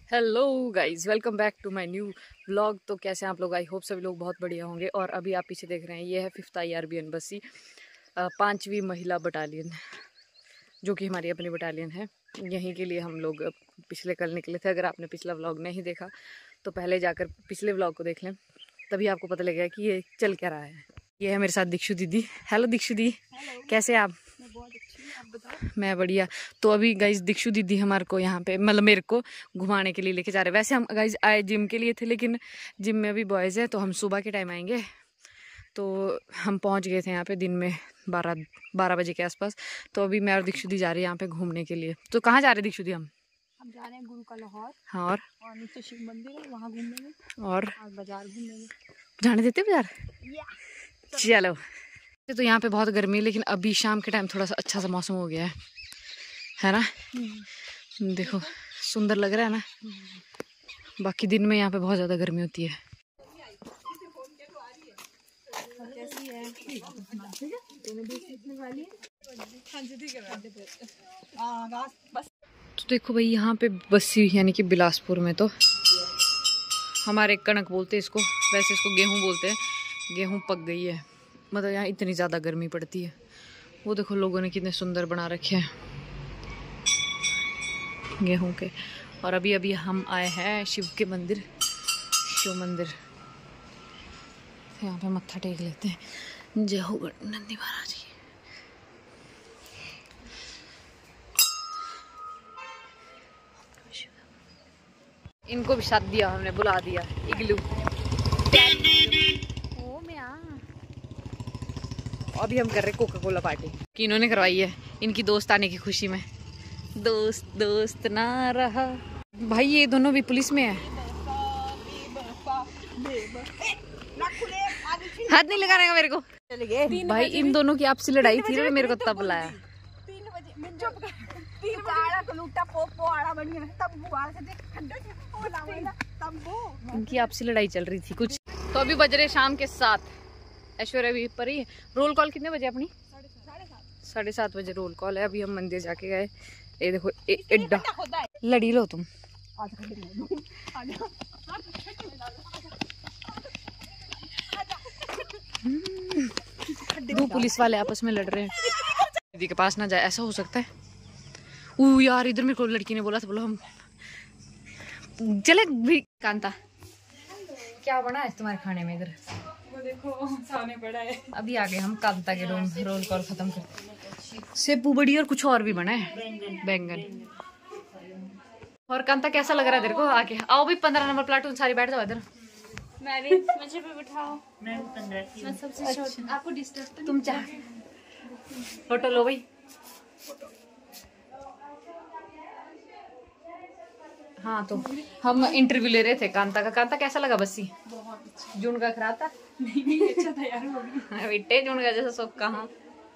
Hello guys, welcome back to my new vlog. तो कैसे हैं आप लोग? आई होप सभी लोग बहुत बढ़िया होंगे। और अभी आप पीछे देख रहे हैं, ये है 5th IRBN बस्सी 5वीं महिला बटालियन, जो कि हमारी अपनी बटालियन है। यहीं के लिए हम लोग पिछले कल निकले थे। अगर आपने पिछला व्लॉग नहीं देखा तो पहले जाकर पिछले व्लॉग को देख लें, तभी आपको पता लगेगा कि ये चल क्या रहा है। ये है मेरे साथ दीक्षु दीदी। हेलो दीक्षु दी, कैसे आप? मैं बहुत अच्छी हूँ, आप बताओ। मैं बढ़िया। तो अभी गाइज दीक्षु दीदी हमारे को यहाँ पे मतलब मेरे को घुमाने के लिए लेके जा रहे हैं। वैसे हम गाइज आए जिम के लिए थे, लेकिन जिम में अभी बॉयज़ है तो हम सुबह के टाइम आएंगे। तो हम पहुँच गए थे यहाँ पे दिन में 12 बजे के आसपास। तो अभी मैं और दीक्षु दी जा रही है यहाँ पे घूमने के लिए। तो कहाँ जा रहे हैं दीक्षु दी? हम जा रहे हैं गुरु का लाहौर। हाँ, और नीचे शिव मंदिर है, वहाँ घूमेंगे और बाजार घूमेंगे। जाने देते बाजार? चलो। तो यहाँ पे बहुत गर्मी है, लेकिन अभी शाम के टाइम थोड़ा सा अच्छा सा मौसम हो गया है ना? देखो सुंदर लग रहा है ना। बाकी दिन में यहाँ पे बहुत ज़्यादा गर्मी होती है। तो देखो भाई, यहाँ पे बस्सी यानी कि बिलासपुर में तो हमारे कणक बोलते हैं इसको, वैसे इसको गेहूँ बोलते हैं। गेहूँ पक गई है, मतलब यहाँ इतनी ज़्यादा गर्मी पड़ती है। वो देखो लोगों ने कितने सुंदर बना रखे हैं गेहूं के। और अभी अभी हम आए हैं शिव के मंदिर, शिव मंदिर। यहाँ पे मत्था टेक लेते हैं। जय हो नंदी महाराज की। इनको भी साथ दिया हमने, बुला दिया इग्लू। अभी हम कर रहे कोका कोला पार्टी कि इन्होंने करवाई है इनकी दोस्त आने की खुशी में। दोस्त दोस्त ना रहा। भाई ये दोनों भी पुलिस में है। हाथ नहीं लगाने का मेरे को। भाई इन दोनों की आपसी लड़ाई थी ना, मेरे को तब बुलाया। इनकी आपसी लड़ाई चल रही थी कुछ। तो अभी बज रहे शाम के 7। ऐश्वर्या भी पर ही। रोल कॉल कितने बजे अपनी? 7:30 बजे रोल कॉल है। अभी हम मंदिर जाके गए। ये देखो एड्डा लड़ी लो तुम। दो पुलिस वाले आपस में लड़ रहे हैं। दीदी के पास ना जाए, ऐसा हो सकता है। यार इधर मेरे को लड़की ने बोला था, बोलो हम चले भी। कांता क्या बना है तुम्हारे खाने में? इधर वो देखो सामने पड़ा है। अभी आ गए हम कांता के रोल कॉल खत्म कर। सेबू बड़ी और कुछ और भी बना है, बैंगन। और कांता कैसा लग रहा है तेरे को? आके आओ भी 15 नंबर प्लाटून सारी बैठ जाओ इधर। मैं भी मुझे भी बिठाओ। मैं सबसे छोटी। आपको डिस्टर्ब तुम चाह फोटो लो भाई। हाँ तो हम इंटरव्यू ले रहे थे कांता का। कांता कैसा लगा बस्सी? बहुत अच्छा। जून का खराब था? नहीं अच्छा था यार। वो बेटे जून का जैसा सब कहाँ।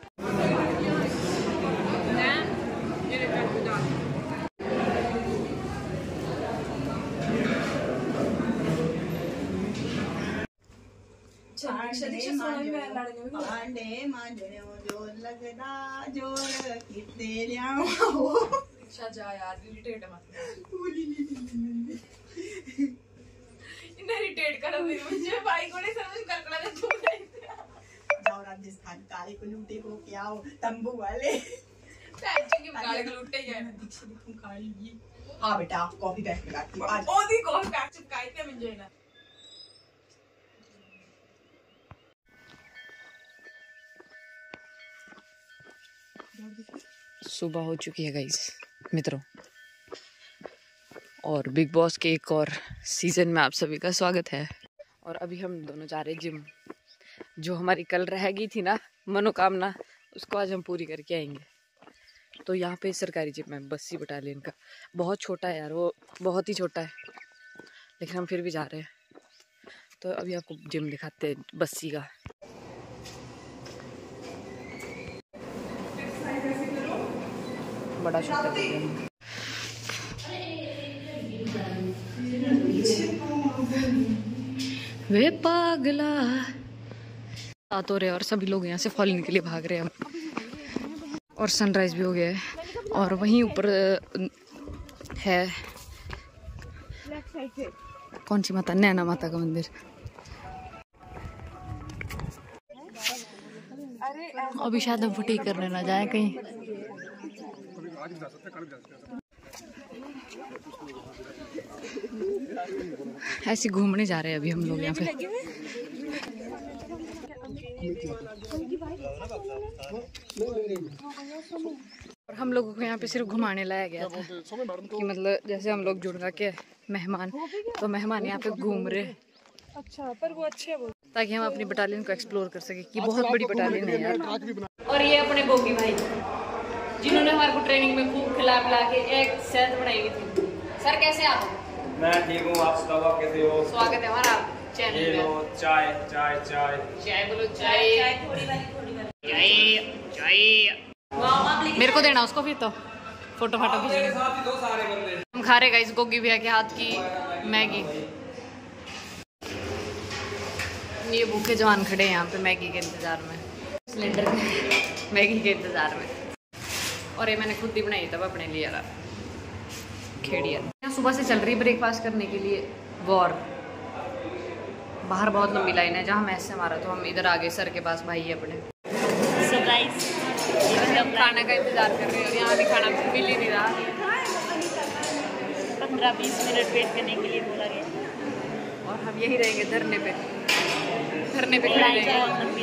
राजस्थान काले को लूटे को क्या हो तंबू वाले हाँ बेटा कॉफी पैक लगाती हूँ आज। कॉफी पैक चिपकाई थे मुझे ना। सुबह हो चुकी है गाइस मित्रों, और बिग बॉस के एक और सीजन में आप सभी का स्वागत है। और अभी हम दोनों जा रहे हैं जिम। जो हमारी कल रह गई थी ना मनोकामना, उसको आज हम पूरी करके आएंगे। तो यहाँ पे सरकारी जिम है बस्सी बटालियन का। बहुत छोटा है यार, वो बहुत ही छोटा है, लेकिन हम फिर भी जा रहे हैं। तो अभी आपको जिम दिखाते हैं बस्सी का। बड़ा छोटा जिम। वे पागला सात हो रहे और सभी लोग यहाँ से फॉलिंग के लिए भाग रहे हैं। और सनराइज भी हो गया है। और वहीं ऊपर है कौन सी माता? नैना माता का मंदिर। अभी शायद हम फुटी करने ना जाए कहीं। ऐसे घूमने जा रहे हैं अभी हम लोग यहाँ पे। और हम लोगों को यहाँ पे सिर्फ घुमाने लाया गया था कि मतलब जैसे हम लोग जुड़गा के मेहमान, तो मेहमान यहाँ पे घूम रहे। अच्छा, पर वो अच्छे वो, ताकि हम अपनी बटालियन को एक्सप्लोर कर सके कि बहुत बड़ी बटालियन है यार। और ये अपने गोगी भाई जिन्होंने हमारे को ट्रेनिंग में खूब खिला पिला के एक सेहत बनाई थी। सर कैसे आप? मैं ठीक हूँ, आप बताओ आप कैसे हो? स्वागत है हमारा चैनल में। चाय चाय चाय चाय बोलो, चाय चाय। मेरे को देना उसको फिर तो फोटो फाटो खींचने। हम खा रहे गाइस गोगी भैया के हाथ की मैगी। ये भूखे जवान खड़े हैं यहाँ पे मैगी के इंतजार में, सिलेंडर में मैगी के इंतजार में। और ये मैंने खुद ही बनाई तब अपने लिए यार खेड़िया। यहाँ सुबह से चल रही ब्रेकफास्ट करने के लिए वॉर। बाहर बहुत लंबी लाइन है। जहाँ मैस से हमारा, तो हम इधर आगे सर के पास भाई है अपने। खाना का इंतजार कर रहे हैं और यहाँ भी खाना मिल ही नहीं रहा। 15-20 मिनट वेट करने के लिए बोला गया और हम यही रहेंगे धरने पे खड़े रहेंगे।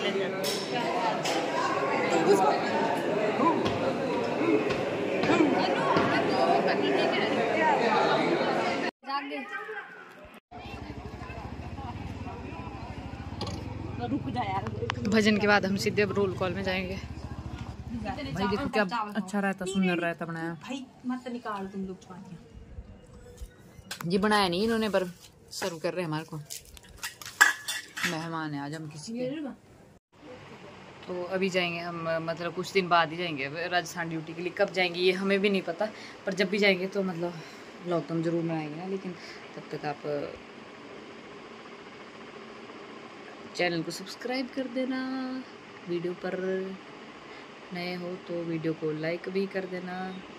भजन के बाद हम सीधे अब रोल कॉल में जाएंगे। भाई देखो क्या अच्छा रहता, सुंदर रहता बनाया। भाई मत निकाल तुम लोग पानी। ये बनाया नहीं इन्होंने, पर सर्व कर रहे हैं हमारे को। मेहमान है आज हम किसी के। तो अभी जाएंगे हम, मतलब कुछ दिन बाद ही जाएंगे राजस्थान ड्यूटी के लिए। कब जाएंगे ये हमें भी नहीं पता, पर जब भी जाएंगे तो मतलब व्लॉग तो हम जरूर बनाएंगे ना। लेकिन तब तक आप चैनल को सब्सक्राइब कर देना, वीडियो पर नए हो तो वीडियो को लाइक भी कर देना।